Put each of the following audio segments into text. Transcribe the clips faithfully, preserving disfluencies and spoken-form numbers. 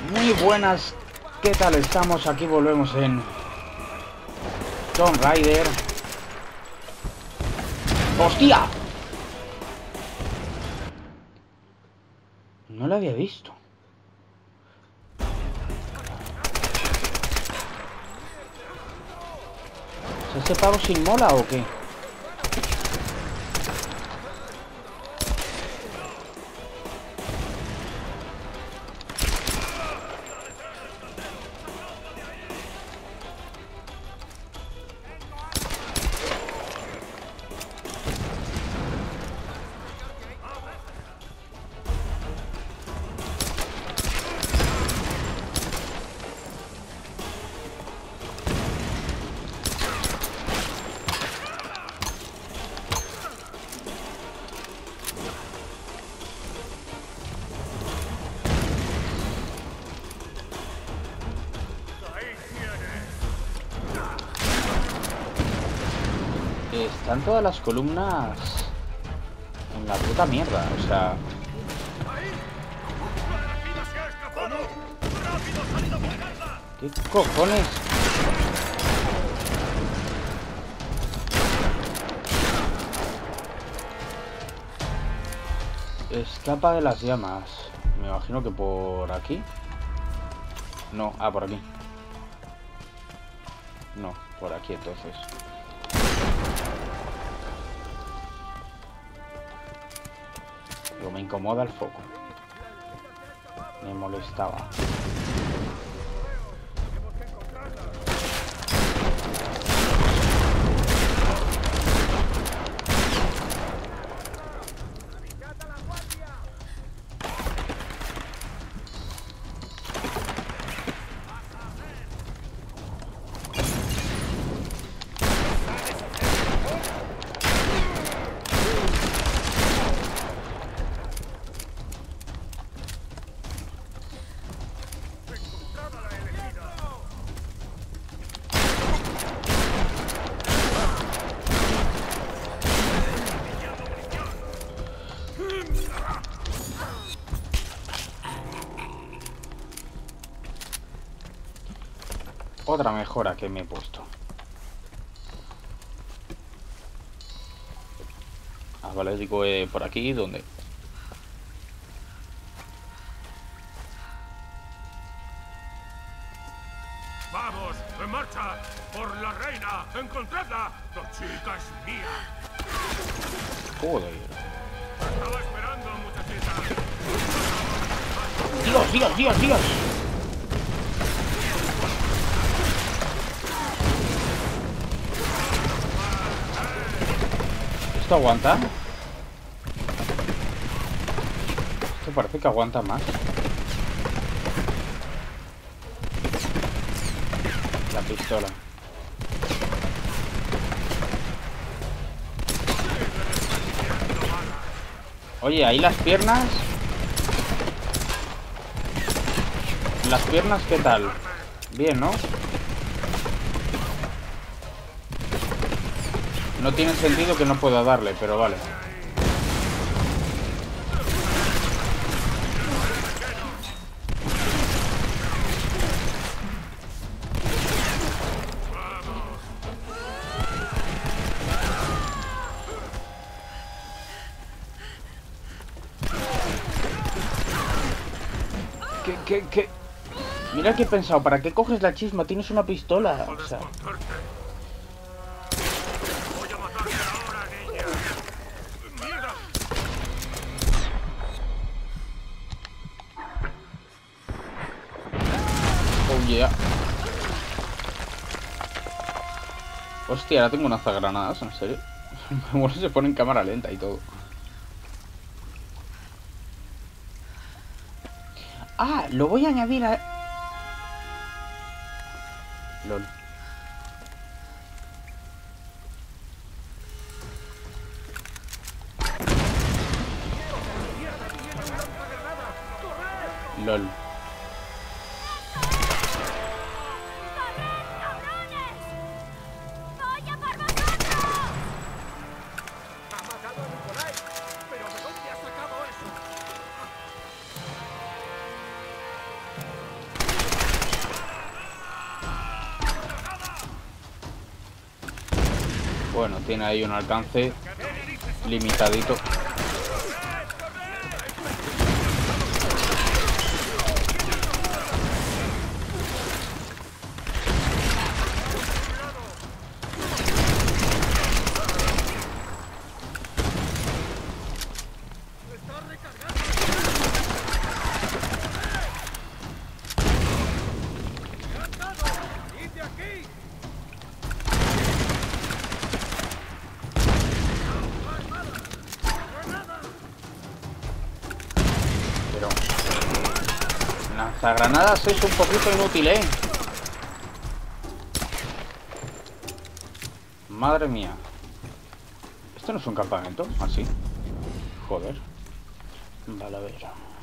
Muy buenas, ¿qué tal estamos? Aquí volvemos en Tomb Raider. ¡Hostia! No lo había visto. ¿Ese pavo sin mola o qué? Están todas las columnas en la puta mierda, o sea... ¿Qué cojones? Escapa de las llamas. Me imagino que por aquí. No, ah, por aquí. No, por aquí entonces. Pero me incomoda el foco. Me molestaba. Otra mejora que me he puesto. Ah, vale, digo eh, por aquí, ¿dónde? ¡Vamos! ¡En marcha! ¡Por la reina! ¡Encontradla! ¡La chica es mía! Joder. Estaba esperando, muchachita. ¡Dios, Dios, Dios, Dios! ¿Esto aguanta? Esto parece que aguanta más. La pistola. Oye, ahí las piernas. Las piernas, ¿qué tal? Bien, ¿no? No tiene sentido que no pueda darle, pero vale. ¿Qué, qué, qué? Mira que he pensado, ¿para qué coges la chisma? Tienes una pistola, o sea... Oh yeah. Hostia, ahora tengo unas granadas, en serio. Bueno, se pone en cámara lenta y todo. Ah, lo voy a añadir a... LOL. LOL. bueno, tiene ahí un alcance limitadito. Pero lanzagranadas es un poquito inútil, ¿eh? Madre mía. ¿Esto no es un campamento? Así. Joder. Vale, a ver.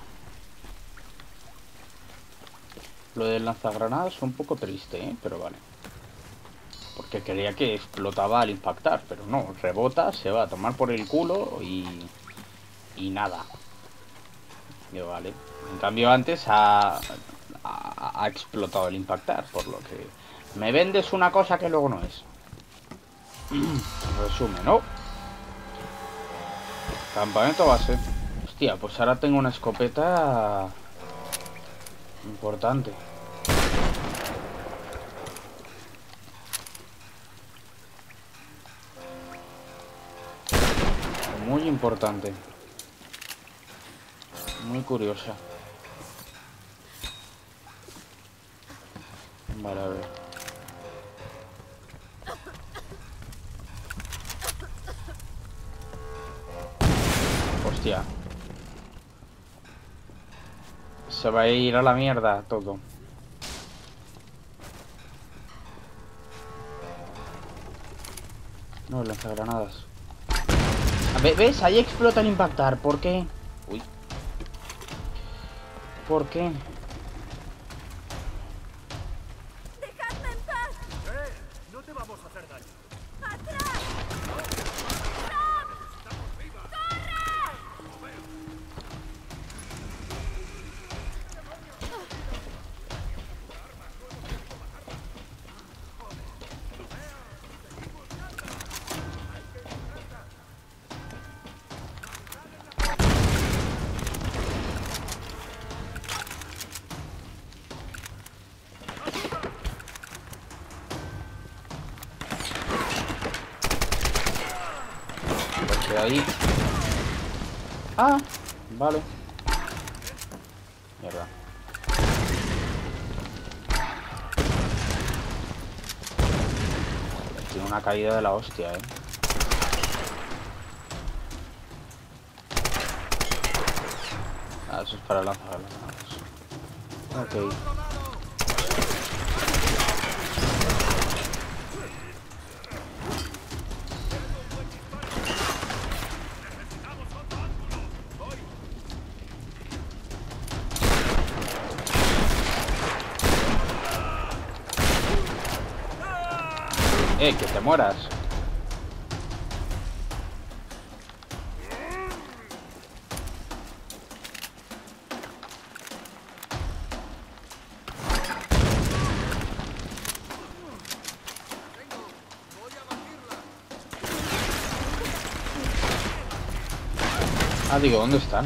Lo del lanzagranadas es un poco triste, ¿eh? Pero vale. Porque creía que explotaba al impactar, pero no. Rebota, se va a tomar por el culo y... Y nada. Yo, vale. En cambio antes ha, ha, ha explotado el impactar, por lo que... Me vendes una cosa que luego no es. Resumen, ¿no? Campamento base. Hostia, pues ahora tengo una escopeta... importante. Muy importante. Muy curiosa. Vale, a ver. Hostia. Se va a ir a la mierda todo. No, lanzagranadas. ¿Ves? Ahí explota el impactar. ¿Por qué? Uy. ¿Por qué? ¡Dejadme en paz! ¡Eh! No te vamos a hacer daño. ¡Atrás! ¡Estamos vivas! Porque ahí... Ah, vale. Mierda. Tiene una caída de la hostia, eh. Ah, eso es para lanzar las granadas. Ok. Eh, que te mueras. Ah, digo, ¿dónde están?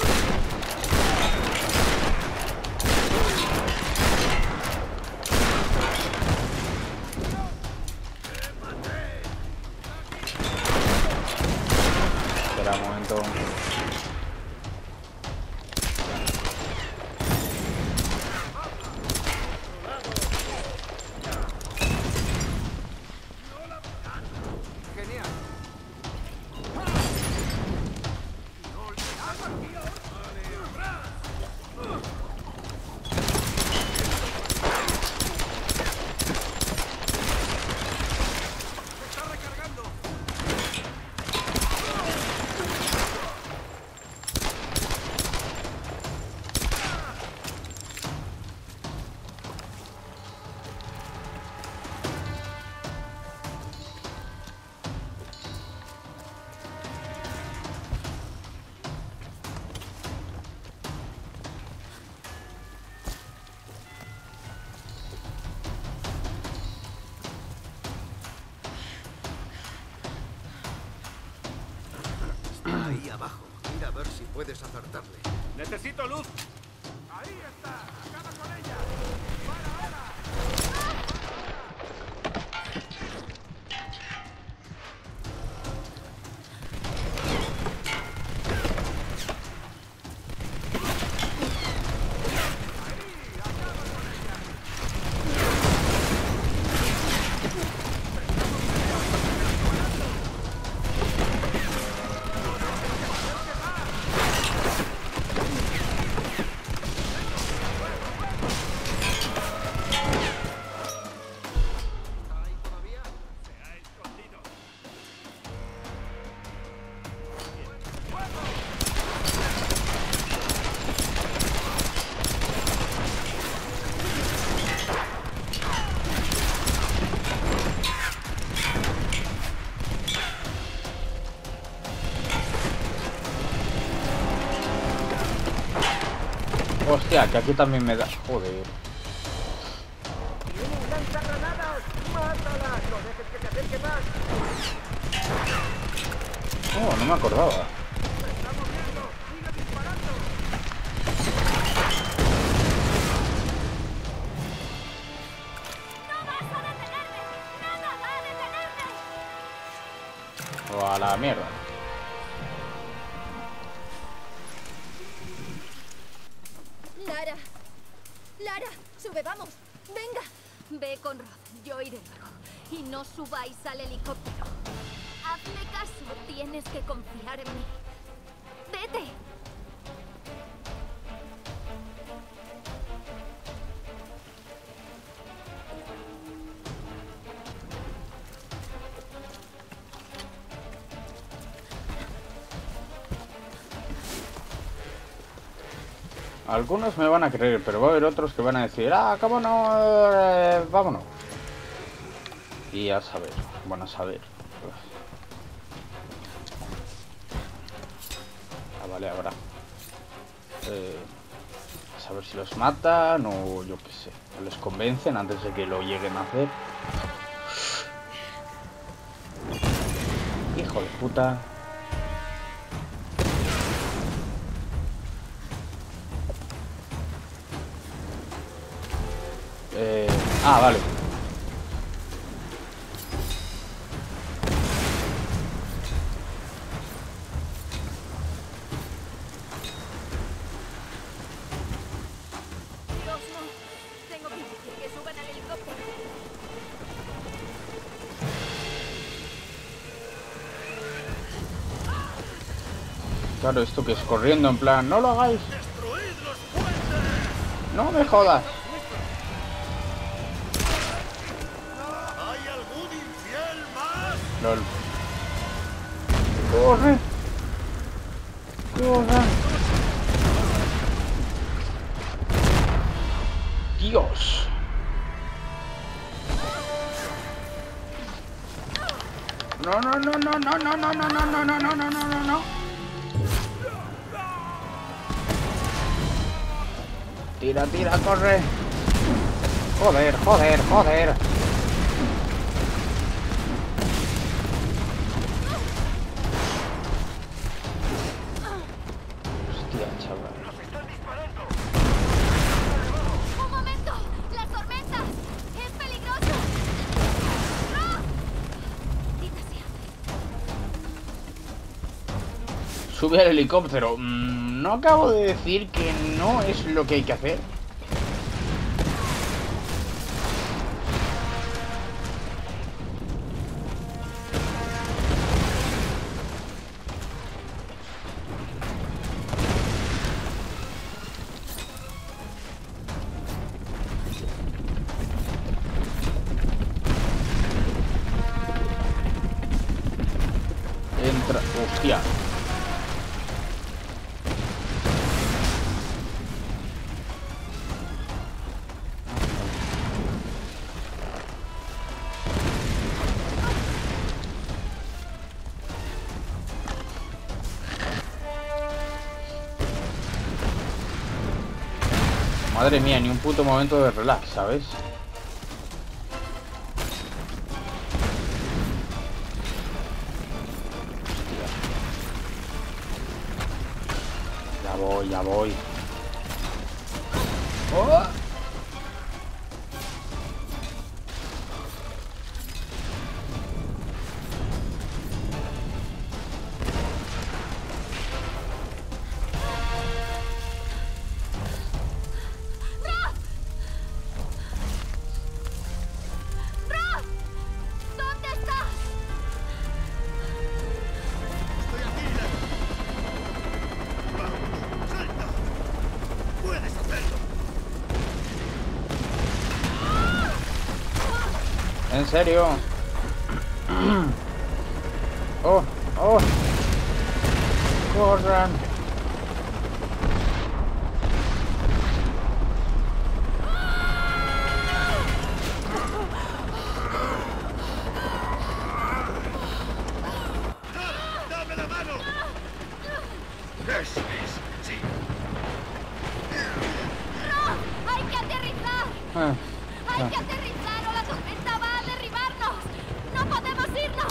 Espera un momento. ¡Genial! abajo. Mira a ver si puedes acertarle. ¡Necesito luz! ¡Ahí está! ¡Acaba con ella! ¡Para ahora! Hostia, que aquí también me da... Joder. ¡Tienen lanzagranadas! ¡Mátala! ¡No dejes que te acerque más! Oh, no me acordaba. ¡Se está moviendo! ¡Sigue disparando! ¡No vas a detenerme! ¡Nada va a detenerme! O a la mierda. Lara. Lara, sube, vamos. Venga. Ve con Rod. Yo iré luego. Y no subáis al helicóptero. Hazme caso. Tienes que confiar en mí. Vete. Algunos me van a creer, pero va a haber otros que van a decir, ah, cómo no, eh, vámonos. Y a saber, van a saber. Ah, vale, ahora. Eh, a saber si los matan o yo qué sé. O les convencen antes de que lo lleguen a hacer. Hijo de puta. Eh, ah, vale. Dios, no. Tengo que decir que suban al helicóptero. Claro, esto que es corriendo en plan, no lo hagáis. ¡Destruid los puentes! No me jodas. ¿Hay algún infiel más? Lol. Corre. Corre. Dios. No, no, no, no, no, no, no, no, no, no, no, no, no, no, no. Tira, tira, corre. Joder, joder, joder. Hostia, chaval. ¡Un momento! ¡Las tormentas! ¡Es peligroso! ¡No! Maldita sea. Sube al helicóptero. Mm, ¿no acabo de decir que no es lo que hay que hacer? Entra... Hostia. Madre mía, ni un puto momento de relax, ¿sabes? Hostia. Ya voy, ya voy. ¡Oh! ¿Dónde estás? Estoy aquí, Lara. Vamos, salta. Puedes hacerlo. ¿En serio? ¡Oh! ¡Oh! ¡Corran! ¡Lara, dame la mano! Eso es, sí. ¡No! ¡Hay que aterrizar! Ah, ¡Hay ah. que aterrizar o la tormenta va a derribarnos! ¡No podemos irnos!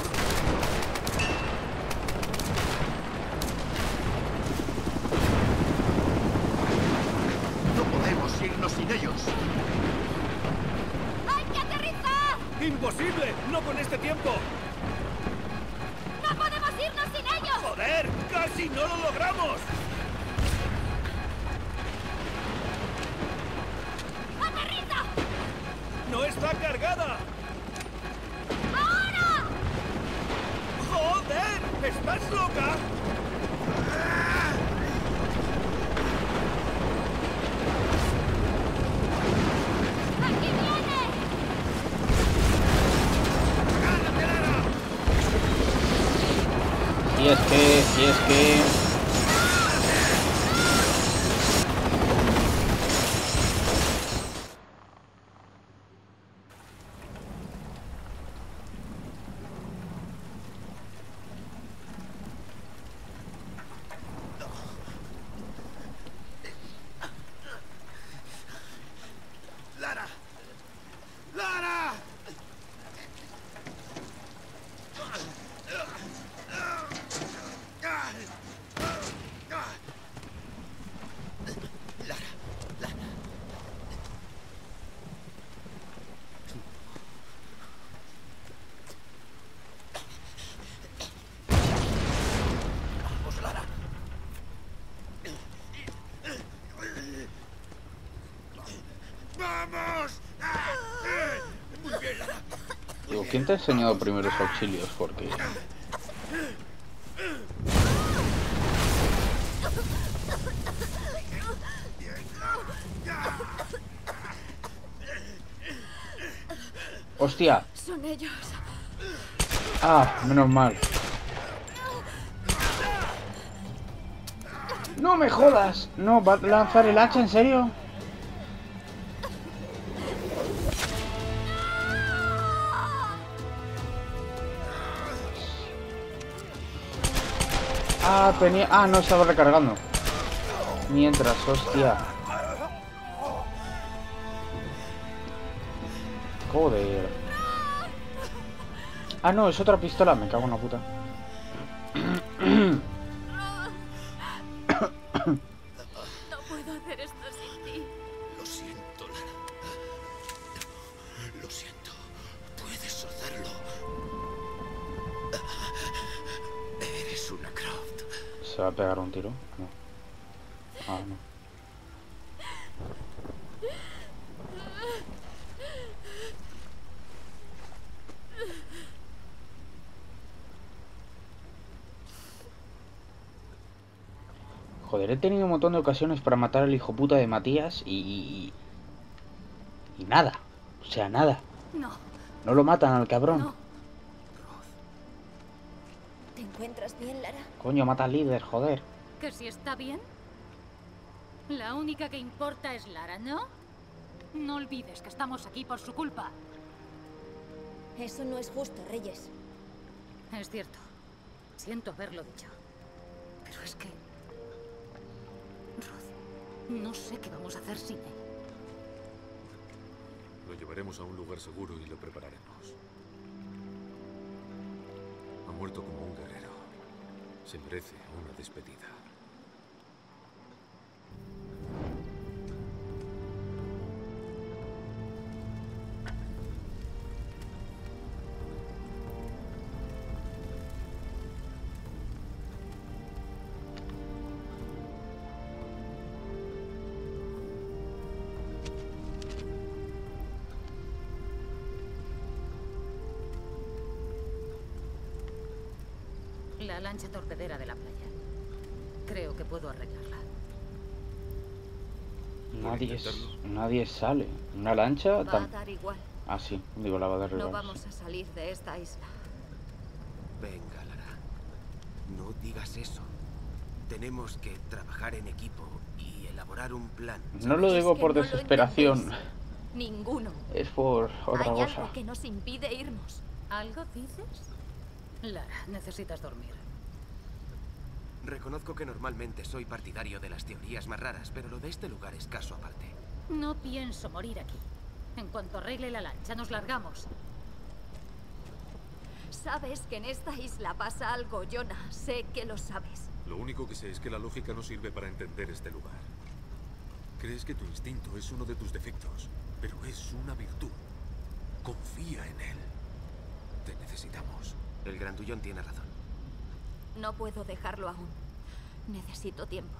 No podemos irnos sin ellos. ¡Hay que aterrizar! ¡Imposible! ¡No con este tiempo! ¡No podemos irnos sin ellos! ¡Joder! ¡Casi no lo logramos! ¡Aterriza! ¡No está cargada! ¡Ahora! ¡Joder! ¿Estás loca? ¡Aquí viene! ¡Agárrate, Lara! Y es que, y es que... ¡Lara! ¡Lara! Lara, Lara. Vamos, Lara. ¡Vamos! Muy bien, Lara. Digo, ¿quién te ha enseñado primeros auxilios? Porque... ¡Hostia! Son ellos. ¡Ah! Menos mal. ¡No me jodas! ¿No va a lanzar el hacha? ¿En serio? Ah, tenía... Ah, no, estaba recargando. Mientras, hostia. Joder. Ah, no, es otra pistola. Me cago en la puta. No puedo hacer esto sin ti. Lo siento, Lara. Lo siento. Puedes hacerlo. Eres una Croft. ¿Se va a pegar un tiro? No. Ah, no. Joder, he tenido un montón de ocasiones para matar al hijo puta de Matías y... Y, y nada. O sea, nada. No, No lo matan al cabrón. no. ¿Te encuentras bien, Lara? Coño, mata al líder, joder. ¿Que si está bien? La única que importa es Lara, ¿no? No olvides que estamos aquí por su culpa. Eso no es justo, Reyes. Es cierto. Siento haberlo dicho. Pero es que... Ruth, no sé qué vamos a hacer sin él. Lo llevaremos a un lugar seguro y lo prepararemos. Ha muerto como un guerrero. Se merece una despedida. La lancha torpedera de la playa. Creo que puedo arreglarla. Nadie, nadie sale. ¿Una lancha? Va a Tan... dar igual. Ah, sí, digo, la va a dar No igual. vamos a salir de esta isla. Venga, Lara. No digas eso. Tenemos que trabajar en equipo y elaborar un plan. No lo Es digo que por no lo desesperación. entendéis. Ninguno. Es por otra Hay cosa. algo que nos impide irnos. ¿Algo dices? Lara, necesitas dormir. Reconozco que normalmente soy partidario de las teorías más raras, pero lo de este lugar es caso aparte. No pienso morir aquí. En cuanto arregle la lancha, nos largamos. Sabes que en esta isla pasa algo, Jonah. Sé que lo sabes. Lo único que sé es que la lógica no sirve para entender este lugar. Crees que tu instinto es uno de tus defectos, pero es una virtud. Confía en él. Te necesitamos. El grandullón tiene razón. No puedo dejarlo aún. Necesito tiempo.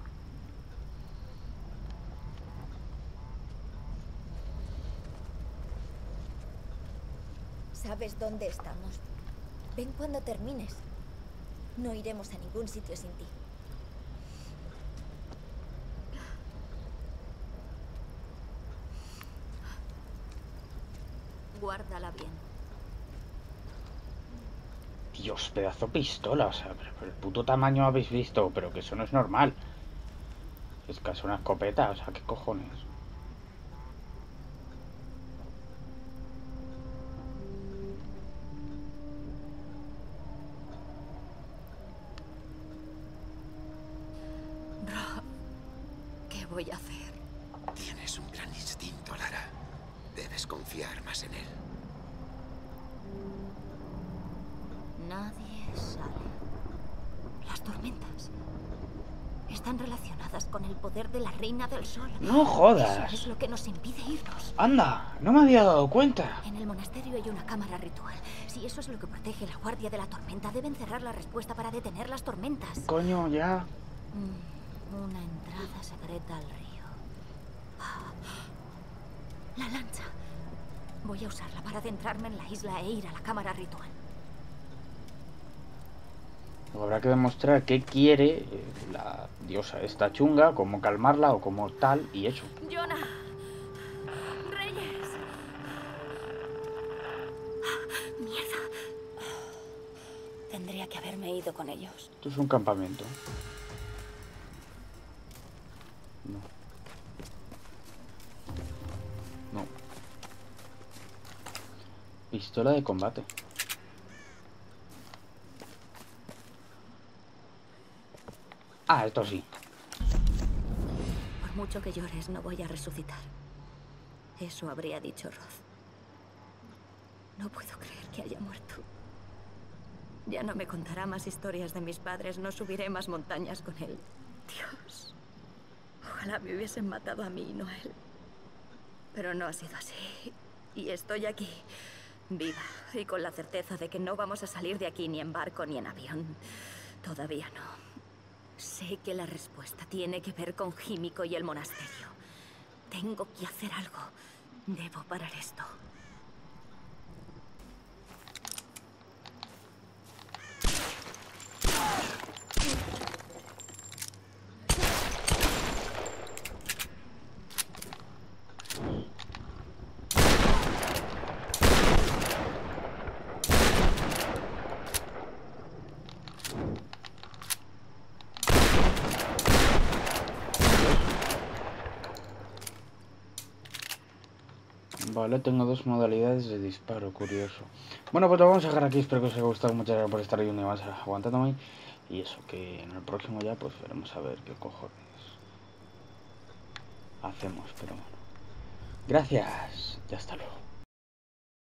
¿Sabes dónde estamos? Ven cuando termines. No iremos a ningún sitio sin ti. Guárdala bien. Dios, pedazo pistola, o sea, pero, pero el puto tamaño habéis visto, pero que eso no es normal. Es casi una escopeta, o sea, ¿qué cojones? Rob, ¿qué voy a hacer? Tienes un gran instinto, Lara. Debes confiar más en él. Nadie sale. Las tormentas están relacionadas con el poder de la Reina del Sol. ¡No jodas! Eso es lo que nos impide irnos. ¡Anda! No me había dado cuenta. En el monasterio hay una cámara ritual. Si eso es lo que protege la guardia de la tormenta, deben cerrar la respuesta para detener las tormentas. Coño, ya. Mm, una entrada secreta al río. Ah, la lancha. Voy a usarla para adentrarme en la isla e ir a la cámara ritual. Habrá que demostrar qué quiere eh, la diosa esta chunga, cómo calmarla o como tal, y eso. Jonah. Reyes. Mierda. Tendría que haberme ido con ellos. Esto es un campamento. No. No. Pistola de combate. Ah, esto sí. Por mucho que llores, no voy a resucitar. Eso habría dicho Roth. No puedo creer que haya muerto. Ya no me contará más historias de mis padres, no subiré más montañas con él. Dios. Ojalá me hubiesen matado a mí y no a él. Pero no ha sido así. Y estoy aquí, viva, y con la certeza de que no vamos a salir de aquí ni en barco ni en avión. Todavía no. Sé que la respuesta tiene que ver con Gímico y el monasterio. Tengo que hacer algo. Debo parar esto. Vale, tengo dos modalidades de disparo, curioso. Bueno, pues lo vamos a dejar aquí, espero que os haya gustado. Muchas gracias por estar ahí un día más aguantándome. Y eso, que en el próximo ya pues veremos a ver qué cojones hacemos, pero bueno. Gracias y hasta luego.